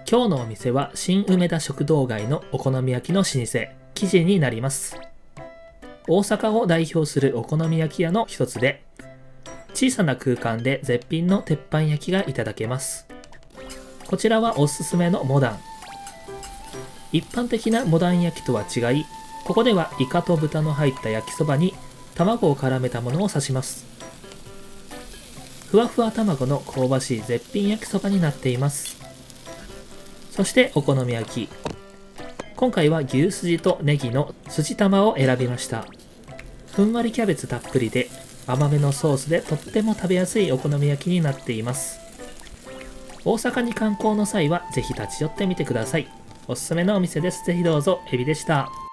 今日のお店は新梅田食堂街のお好み焼きの老舗、生地になります。大阪を代表するお好み焼き屋の一つで、小さな空間で絶品の鉄板焼きがいただけます。こちらはおすすめのモダン。一般的なモダン焼きとは違い、ここではイカと豚の入った焼きそばに卵を絡めたものを指します。ふわふわ卵の香ばしい絶品焼きそばになっています。そしてお好み焼き。今回は牛すじとネギのすじ玉を選びました。ふんわりキャベツたっぷりで甘めのソースでとっても食べやすいお好み焼きになっています。大阪に観光の際はぜひ立ち寄ってみてください。おすすめのお店です。ぜひどうぞ。エビでした。